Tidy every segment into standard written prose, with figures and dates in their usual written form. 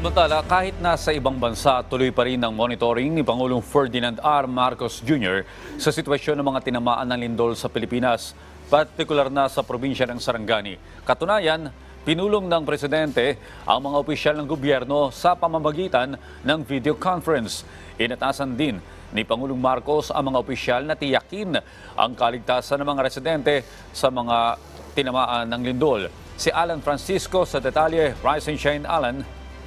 Samantala, kahit nasa ibang bansa, tuloy pa rin ang monitoring ni Pangulong Ferdinand R. Marcos Jr. sa sitwasyon ng mga tinamaan ng lindol sa Pilipinas, partikular na sa probinsya ng Sarangani. Katunayan, pinulong ng Presidente ang mga opisyal ng gobyerno sa pamamagitan ng video conference. Inatasan din ni Pangulong Marcos ang mga opisyal na tiyakin ang kaligtasan ng mga residente sa mga tinamaan ng lindol. Si Alan Francisco sa detalye. Rise and Shine, Alan.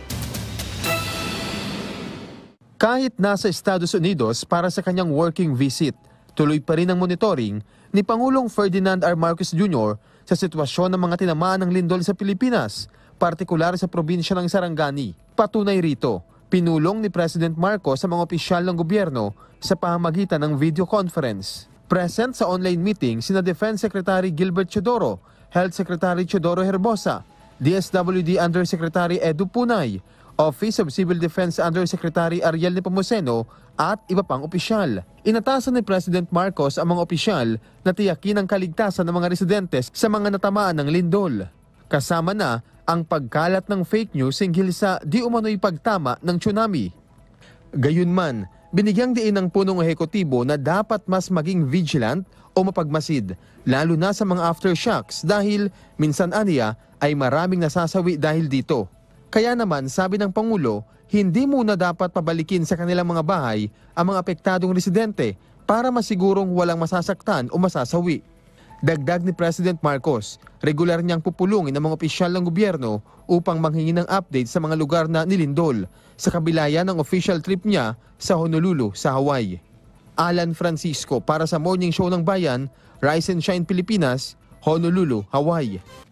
Kahit nasa Estados Unidos para sa kanyang working visit, tuloy pa rin ang monitoring ni Pangulong Ferdinand R. Marcos Jr. sa sitwasyon ng mga tinamaan ng lindol sa Pilipinas, partikular sa probinsya ng Sarangani. Patunay rito, pinulong ni President Marcos sa mga opisyal ng gobyerno sa pamamagitan ng video conference. Present sa online meeting sina Defense Secretary Gilbert Chodoro, Health Secretary Chodoro Herbosa, DSWD Undersecretary Edu Punay, Office of Civil Defense Undersecretary Ariel Nepomuceno at iba pang opisyal. Inatasan ni President Marcos ang mga opisyal na tiyakin ang kaligtasan ng mga residentes sa mga natamaan ng lindol. Kasama na ang pagkalat ng fake news hinggil sa di umano'y pagtama ng tsunami. Gayunman, binigyang diin ng punong ehekutibo na dapat mas maging vigilant o mapagmasid, lalo na sa mga aftershocks dahil minsan aniya ay maraming nasasawi dahil dito. Kaya naman, sabi ng Pangulo, hindi muna dapat pabalikin sa kanilang mga bahay ang mga apektadong residente para masigurong walang masasaktan o masasawi. Dagdag ni President Marcos, regular niyang pupulungin ang mga opisyal ng gobyerno upang manghingi ng update sa mga lugar na nilindol sa kabilayan ng official trip niya sa Honolulu, sa Hawaii. Alan Francisco para sa Morning Show ng Bayan, Rise and Shine Pilipinas, Honolulu, Hawaii.